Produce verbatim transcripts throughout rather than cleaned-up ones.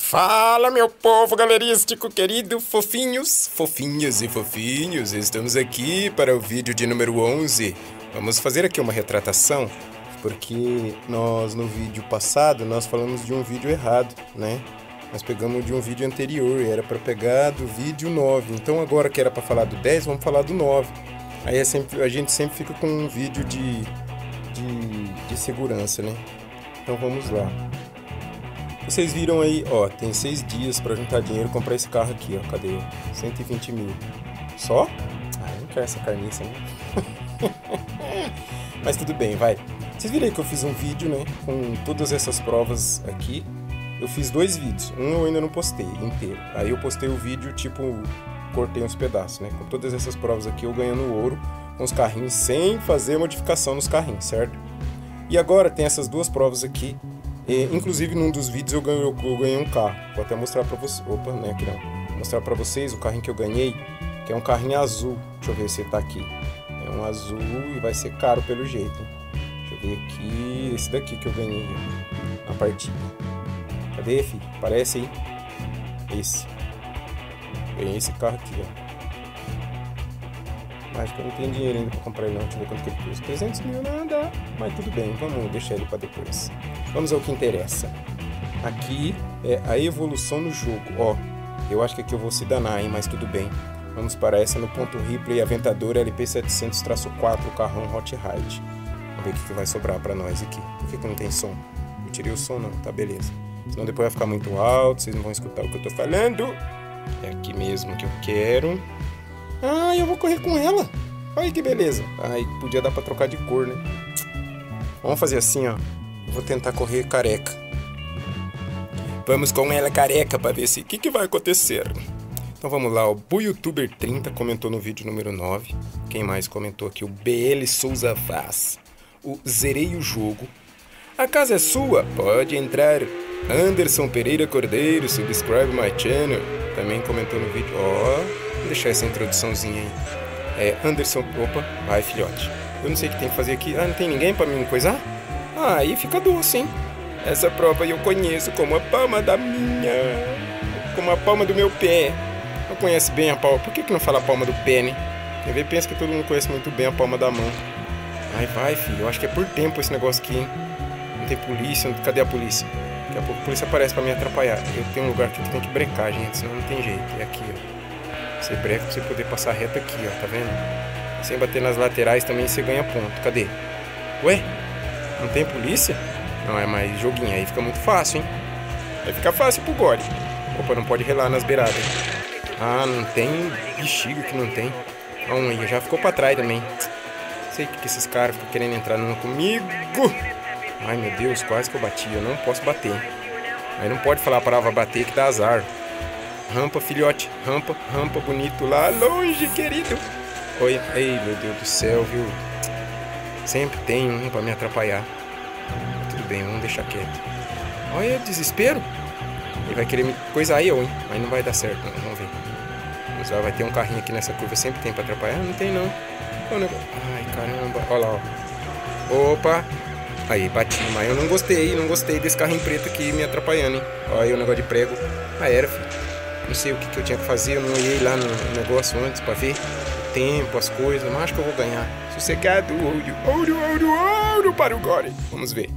Fala, meu povo galerístico querido, fofinhos, fofinhas e fofinhos, estamos aqui para o vídeo de número onze. Vamos fazer aqui uma retratação, porque nós no vídeo passado nós falamos de um vídeo errado, né? Nós pegamos de um vídeo anterior e era para pegar do vídeo nove, então agora que era para falar do dez, vamos falar do nove. Aí é sempre, a gente sempre fica com um vídeo de, de, de segurança, né? Então vamos lá. Vocês viram aí, ó, tem seis dias pra juntar dinheiro e comprar esse carro aqui, ó, cadê? cento e vinte mil. Só? Ah, eu não quero essa carniça, né? Mas tudo bem, vai. Vocês viram aí que eu fiz um vídeo, né, com todas essas provas aqui. Eu fiz dois vídeos, um eu ainda não postei inteiro. Aí eu postei o vídeo, tipo, cortei uns pedaços, né? Com todas essas provas aqui, eu ganhando ouro com os carrinhos sem fazer modificação nos carrinhos, certo? E agora tem essas duas provas aqui. E, inclusive num dos vídeos eu ganhei, eu ganhei um carro. Vou até mostrar pra vocês. Opa, não é aqui não. Vou mostrar pra vocês o carrinho que eu ganhei, que é um carrinho azul. Deixa eu ver se ele tá aqui. É um azul e vai ser caro pelo jeito, hein? Deixa eu ver aqui. Esse daqui que eu ganhei na partida. Cadê, filho? Aparece aí. Esse. Ganhei esse carro aqui, ó. Acho que eu não tenho dinheiro ainda pra comprar ele não. Deixa eu ver quanto que ele custa. trezentos mil nada. Mas tudo bem, vamos deixar ele pra depois. Vamos ao que interessa. Aqui é a evolução no jogo. Ó, eu acho que aqui eu vou se danar, hein? Mas tudo bem. Vamos para essa no ponto Ripley Aventador L P setecentos quatro carrão Hot Ride. Vamos ver o que vai sobrar pra nós aqui. Por que que não tem som? Eu tirei o som não, tá beleza. Senão depois vai ficar muito alto, vocês não vão escutar o que eu tô falando. É aqui mesmo que eu quero. Ah, eu vou correr com ela. Olha que beleza. Ai, podia dar pra trocar de cor, né? Vamos fazer assim, ó. Vou tentar correr careca. Vamos com ela careca pra ver se o que, que vai acontecer. Então vamos lá, o BuiYouTuber trinta comentou no vídeo número nove. Quem mais comentou aqui? O B L Souza Vaz. O Zerei o Jogo. A casa é sua? Pode entrar. Anderson Pereira Cordeiro, subscribe my channel. Também comentou no vídeo. Ó, vou deixar essa introduçãozinha aí. É, Anderson... Opa, vai filhote. Eu não sei o que tem que fazer aqui. Ah, não tem ninguém pra me coisar? Ah, aí fica doce, hein? Essa prova eu conheço como a palma da minha... Como a palma do meu pé. Não conhece bem a palma. Por que que não fala a palma do pé, né? Quem vê pensa que todo mundo conhece muito bem a palma da mão. Ai, vai, filho. Eu acho que é por tempo esse negócio aqui, hein? Não tem polícia. Cadê a polícia? Daqui a pouco a polícia aparece pra me atrapalhar. Eu tenho um lugar aqui que tem que brecar, gente. Senão não tem jeito. É aqui, ó. Você breca pra você poder passar reto aqui, ó. Tá vendo? Sem bater nas laterais também você ganha ponto. Cadê? Ué? Não tem polícia? Não, é mais joguinho. Aí fica muito fácil, hein? Aí fica fácil pro gole. Opa, não pode relar nas beiradas. Ah, não tem bexiga que não tem. Ó, um aí, já ficou pra trás também. Sei que, que esses caras ficam querendo entrar numa comigo. Ai, meu Deus, quase que eu bati. Eu não posso bater. Aí não pode falar a palavra bater que dá azar. Rampa, filhote. Rampa, rampa, bonito lá longe, querido. Oi, ei, meu Deus do céu, viu? Sempre tem um pra me atrapalhar. Tudo bem, vamos deixar quieto. Olha, desespero. Ele vai querer me coisar eu, hein? Mas não vai dar certo, não. Vamos ver. Vamos lá, vai ter um carrinho aqui nessa curva. Sempre tem pra atrapalhar? Não tem, não. Ai, caramba. Olha lá, ó. Opa. Aí, bati. Mas eu não gostei. Não gostei desse carrinho preto aqui me atrapalhando, hein? Olha aí o negócio de prego. Ah, era, filho. Não sei o que, que eu tinha que fazer. Eu não olhei lá no negócio antes pra ver o tempo, as coisas. Mas acho que eu vou ganhar. Sossegado. Ouro, ouro, ouro, ouro para o gore. Vamos ver.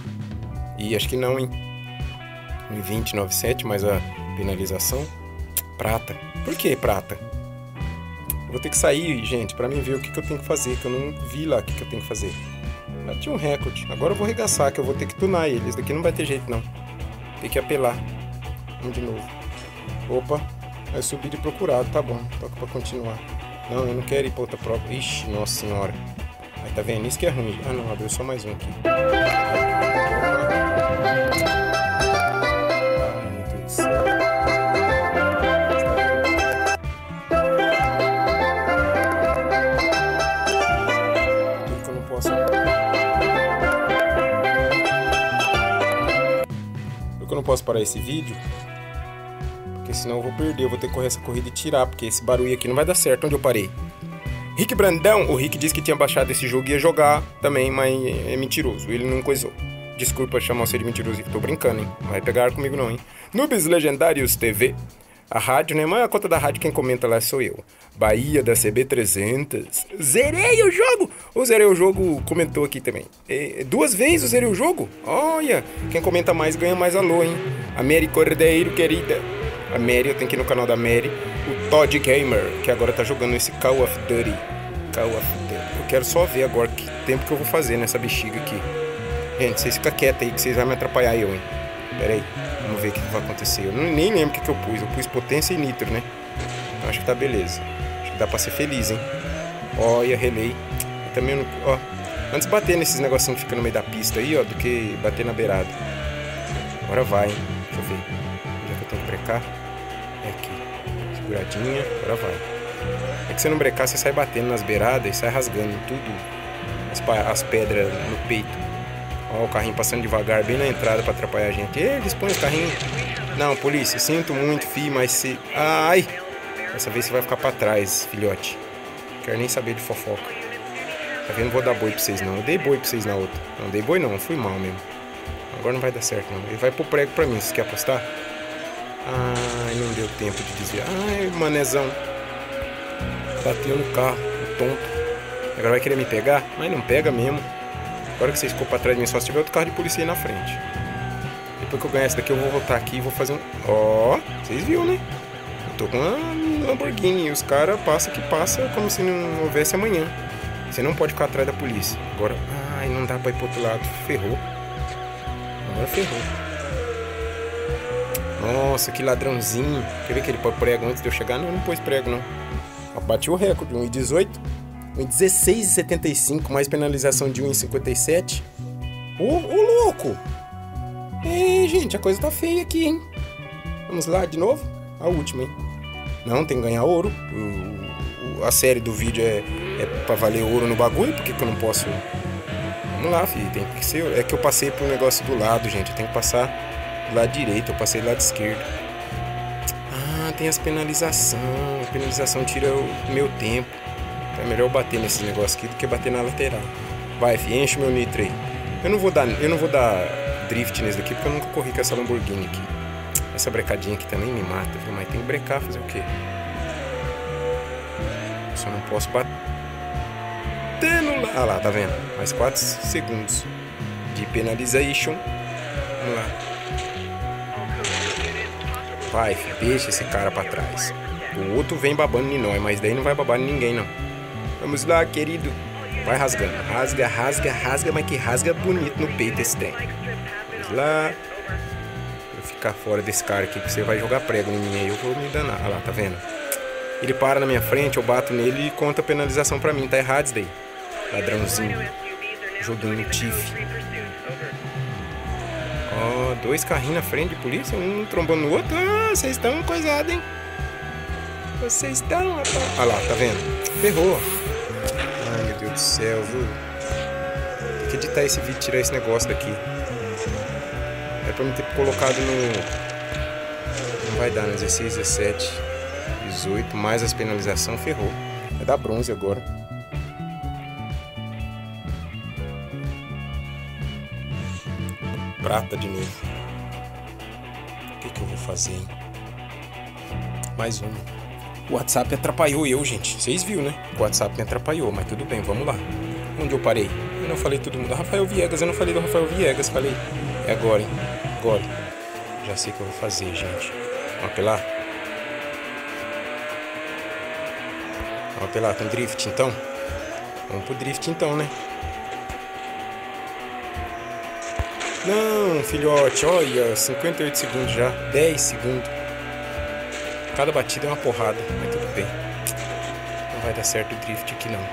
Ih, acho que não, hein? vinte, noventa e sete, mais a penalização. Prata. Por que prata? Vou ter que sair, gente, pra mim ver o que, que eu tenho que fazer, que eu não vi lá o que, que eu tenho que fazer. Bati um recorde. Agora eu vou arregaçar, que eu vou ter que tunar ele. Esse daqui não vai ter jeito, não. Tem que apelar. Vamos de novo. Opa. É subir e procurado, tá bom. Toca pra continuar. Não, eu não quero ir pra outra prova. Ixi, nossa senhora. Aí, tá vendo? Isso que é ruim. Ah, não, abriu só mais um aqui. Eu não posso parar esse vídeo, porque senão eu vou perder, eu vou ter que correr essa corrida e tirar, porque esse barulho aqui não vai dar certo onde eu parei. Rick Brandão, o Rick disse que tinha baixado esse jogo e ia jogar também, mas é mentiroso, ele não coisou. Desculpa chamar você de mentiroso, tô brincando, hein? Não vai pegar comigo não, hein? Noobs Legendários T V. A rádio, né? Mas a conta da rádio, quem comenta lá sou eu. Bahia da C B trezentos. Zerei o jogo! O Zerei o jogo comentou aqui também. E, duas vezes eu zerei o jogo? Olha, quem comenta mais ganha mais alô, hein? A Mary Cordeiro, querida. A Mary, eu tenho que ir no canal da Mary. O Todd Gamer, que agora tá jogando esse Call of Duty. Call of Duty. Eu quero só ver agora que tempo que eu vou fazer nessa bexiga aqui. Gente, vocês ficam quietos aí que vocês vão me atrapalhar eu, hein? Pera aí, vamos ver o que vai acontecer. Eu não, nem lembro o que, que eu pus. Eu pus potência e nitro, né? Então acho que tá beleza. Acho que dá pra ser feliz, hein? Olha, relay. Eu também não... Ó, antes bater nesses negocinhos que ficam no meio da pista aí, ó, do que bater na beirada. Agora vai, hein? Deixa eu ver. Onde é que eu tenho que brecar? É aqui. Seguradinha, agora vai. É que você não brecar, você sai batendo nas beiradas e sai rasgando tudo. As, as pedras no peito. Ó, o carrinho passando devagar, bem na entrada pra atrapalhar a gente. Eles põem os carrinhos. Não, polícia, sinto muito, fi, mas se... Ai! Dessa vez você vai ficar pra trás, filhote. Quero nem saber de fofoca. Tá vendo? Não vou dar boi pra vocês, não. Eu dei boi pra vocês na outra. Não, dei boi não, fui mal mesmo. Agora não vai dar certo, não. Ele vai pro prego pra mim, vocês querem apostar? Ai, não deu tempo de desviar. Ai, manezão. Bateu no carro, o tonto. Agora vai querer me pegar? Mas não pega mesmo. Agora que vocês ficou pra trás de mim, só se tiver outro carro de polícia aí na frente. Depois que eu ganhar esse daqui, eu vou voltar aqui e vou fazer um... Ó, vocês viram, né? Eu tô com uma Lamborghini e os caras passam que passa como se não houvesse amanhã. Você não pode ficar atrás da polícia. Agora... Ai, não dá pra ir pro outro lado. Ferrou. Agora ferrou. Nossa, que ladrãozinho. Quer ver que ele pôs prego antes de eu chegar? Não, não pôs prego, não. Ó, bati o recorde, um e dezoito. um e dezesseis e setenta e cinco, mais penalização de um e cinquenta e sete. Ô, ô louco! Ei, gente, a coisa tá feia aqui, hein? Vamos lá de novo? A última, hein? Não, tem que ganhar ouro. O, o, a série do vídeo é, é pra valer ouro no bagulho, por que que eu não posso... Vamos lá, filho, tem que ser... É que eu passei pro negócio do lado, gente. Eu tenho que passar do lado direito, eu passei do lado esquerdo. Ah, tem as penalizações. A penalização tira o meu tempo. É melhor eu bater nesse negócio aqui do que bater na lateral. Vai, fi, enche meu nitro aí. Eu não vou dar, eu não vou dar drift nesse daqui porque eu nunca corri com essa Lamborghini aqui. Essa brecadinha aqui também me mata, viu? Mas tem que brecar, fazer o quê? Só não posso bater no lá. Ah lá, tá vendo? Mais quatro segundos de penalization. Vamos lá. Vai, fi, deixa esse cara pra trás. O outro vem babando em nós, mas daí não vai babar em ninguém, não. Vamos lá, querido. Vai rasgando. Rasga, rasga, rasga, mas que rasga bonito no peito esse trem. Vamos lá. Vou ficar fora desse cara aqui, que você vai jogar prego em mim aí. Eu vou me danar. Olha lá, tá vendo? Ele para na minha frente, eu bato nele e conta a penalização pra mim. Tá errado isso daí. Ladrãozinho. Joguinho tife. Ó, dois carrinhos na frente de polícia, um trombando no outro. Ah, vocês estão coisados, hein? Vocês estão... Olha lá, tá vendo? Ferrou. Ai, meu Deus do céu, viu? Tem que editar esse vídeo, tirar esse negócio daqui. É pra me ter colocado no... Não vai dar, no dezesseis, dezessete, dezoito, mais as penalizações, ferrou. Vai dar bronze agora. Prata de novo. O que que eu vou fazer, hein? Mais uma. O WhatsApp atrapalhou eu, gente. Vocês viram, né? O WhatsApp me atrapalhou, mas tudo bem, vamos lá. Onde eu parei? Eu não falei todo mundo. Rafael Viegas, eu não falei do Rafael Viegas. Falei, é agora, hein? Agora. Já sei o que eu vou fazer, gente. Vamos apelar? Vamos apelar, tem drift então? Vamos pro drift então, né? Não, filhote, olha, cinquenta e oito segundos já, dez segundos. Cada batida é uma porrada, mas tudo bem. Não vai dar certo o drift aqui não.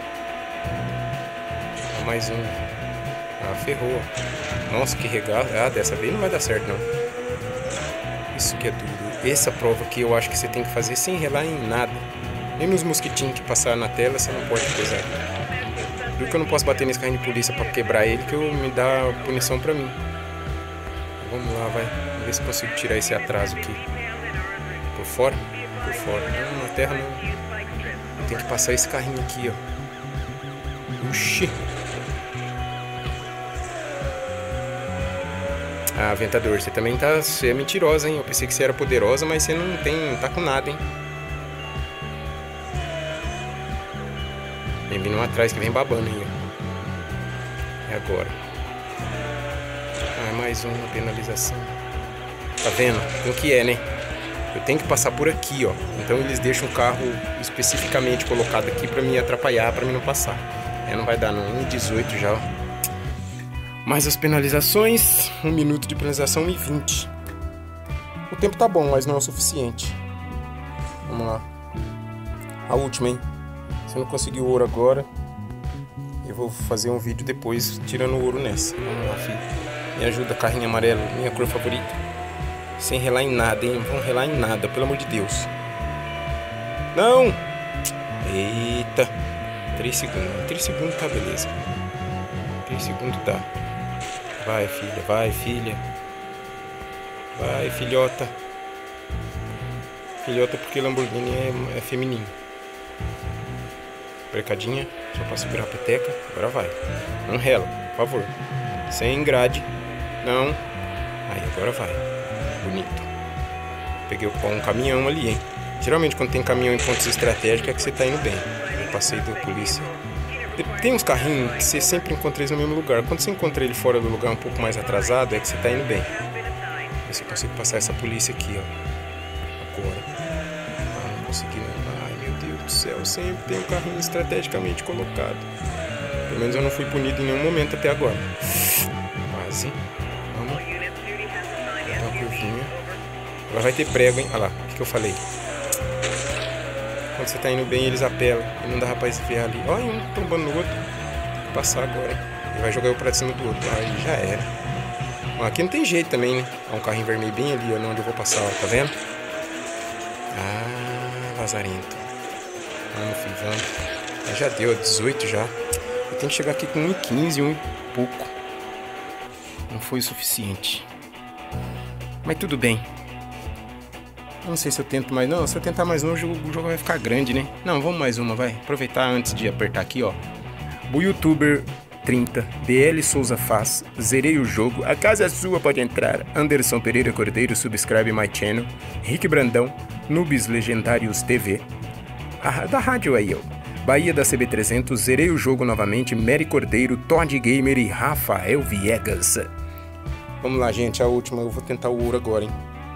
Mais um. Ah, ferrou. Nossa, que regalo. Ah, dessa vez não vai dar certo não. Isso que é duro. Essa prova aqui eu acho que você tem que fazer sem relar em nada. Nem nos mosquitinhos que passaram na tela você não pode coisar. Por que eu não posso bater nesse carrinho de polícia pra quebrar ele, que eu me dá punição pra mim. Vamos lá, vai. Vamos ver se consigo tirar esse atraso aqui. Por fora? Por fora. Não, na terra não. Tem que passar esse carrinho aqui, ó. Oxi. Ah, Ventador, você também tá... Você é mentirosa, hein? Eu pensei que você era poderosa, mas você não tem... Não tá com nada, hein? Vem vindo um atrás que vem babando aí, ó. É agora. Ah, mais uma penalização. Tá vendo? O que é, né? Eu tenho que passar por aqui, ó. Então eles deixam o carro especificamente colocado aqui pra me atrapalhar, pra mim não passar. É, não vai dar não. um e dezoito já, ó. Mais as penalizações. Um minuto de penalização e vinte. O tempo tá bom, mas não é o suficiente. Vamos lá. A última, hein? Se eu não conseguir o ouro agora, eu vou fazer um vídeo depois tirando o ouro nessa. Vamos lá, filho. Me ajuda, carrinho amarelo, minha cor favorita. Sem relar em nada, hein? Não vão relar em nada, pelo amor de Deus. Não! Eita! três segundos. três segundos tá beleza. três segundos tá. Vai, filha, vai, filha. Vai, filhota. Filhota porque Lamborghini é, é feminino. Brecadinha, só pra segurar a peteca. Agora vai. Não rela, por favor. Sem grade. Não. Aí, agora vai. Bonito. Peguei um caminhão ali, hein. Geralmente quando tem caminhão em pontos estratégicos é que você tá indo bem. Eu passei da polícia. Tem uns carrinhos que você sempre encontra eles no mesmo lugar. Quando você encontra ele fora do lugar um pouco mais atrasado, é que você tá indo bem. Ver se eu consigo passar essa polícia aqui, ó. Agora. Ah, não consegui não. Ai, meu Deus do céu. Sempre tem um carrinho estrategicamente colocado. Pelo menos eu não fui punido em nenhum momento até agora. Quase. Vamos. Dar uma curvinha. Agora vai ter prego, hein? Olha lá. O que, que eu falei? Quando você tá indo bem, eles apelam. E não dá pra esfriar ali. Olha um tombando no outro. Tem que passar agora, hein? E vai jogar eu pra cima do outro. Aí já era. Bom, aqui não tem jeito também, né? Há um carrinho vermelho bem ali, ó, onde eu vou passar, ó. Tá vendo? Ah, lazarento. Vamos, filho, vamos. Já deu, dezoito já. Eu tenho que chegar aqui com um e quinze, um e pouco. Não foi o suficiente. Mas tudo bem. Não sei se eu tento mais. Não, se eu tentar mais um, o jogo, o jogo vai ficar grande, né? Não, vamos mais uma, vai. Aproveitar antes de apertar aqui, ó. O YouTuber trinta, B L Souza faz. Zerei o jogo. A casa é sua, pode entrar. Anderson Pereira Cordeiro, subscribe my channel. Rick Brandão, Nubes Legendários T V. A, da rádio aí, ó. Bahia da C B trezentos, zerei o jogo novamente. Mary Cordeiro, Todd Gamer e Rafael Viegas. Vamos lá, gente, a última. Eu vou tentar o ouro agora, hein?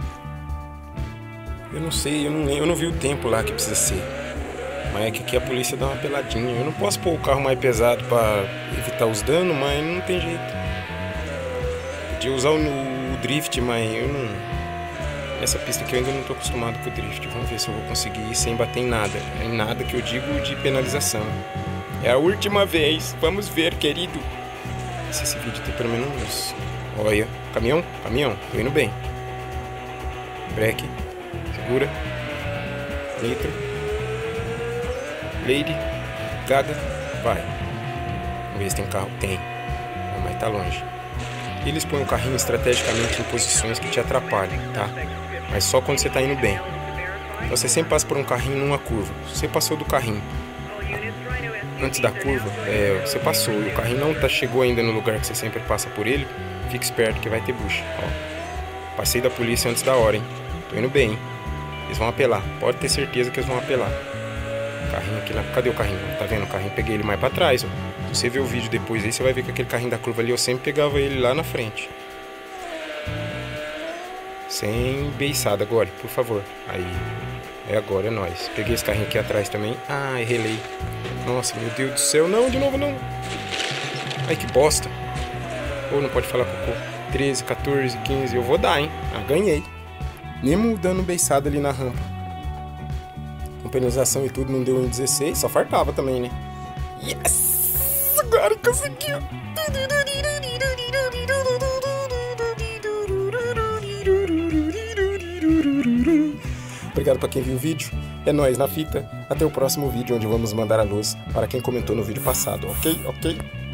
Eu não sei, eu não, eu não vi o tempo lá que precisa ser. Mas é que aqui a polícia dá uma peladinha. Eu não posso pôr o carro mais pesado pra evitar os danos, mas não tem jeito. Podia usar o, o drift, mas eu não... Essa pista aqui eu ainda não tô acostumado com o drift. Vamos ver se eu vou conseguir ir sem bater em nada. Em nada que eu digo de penalização. É a última vez. Vamos ver, querido. Se esse vídeo tem pelo menos uns... Olha, caminhão, caminhão, tô indo bem. Breque. Segura. Nitro. Lady. Gaga. Vai. Vamos ver se tem carro. Tem. Mas tá longe. Eles põem o carrinho estrategicamente em posições que te atrapalham, tá? Mas só quando você tá indo bem. Você sempre passa por um carrinho numa curva. Você passou do carrinho antes da curva, é, você passou e o carrinho não tá, chegou ainda no lugar que você sempre passa por ele, fica esperto que vai ter bucha. Ó. Passei da polícia antes da hora, hein? Tô indo bem, hein? Eles vão apelar, pode ter certeza que eles vão apelar. Carrinho aqui lá, cadê o carrinho? Tá vendo? O carrinho, peguei ele mais pra trás, ó. Se você ver o vídeo depois aí, você vai ver que aquele carrinho da curva ali, eu sempre pegava ele lá na frente. Sem beiçada agora, por favor. Aí, é agora, é nóis. Peguei esse carrinho aqui atrás também. Ai, relei. Nossa, meu Deus do céu, não, de novo não. Ai, que bosta. Ou não pode falar cocô. treze, quatorze, quinze, eu vou dar, hein. Ah, ganhei. Mesmo dando beiçada ali na rampa. Com penalização e tudo, não deu em dezesseis, só fartava também, né? Yes! Agora conseguiu! Obrigado para quem viu o vídeo. É nóis na fita. Até o próximo vídeo, onde vamos mandar a luz para quem comentou no vídeo passado. Ok? Ok?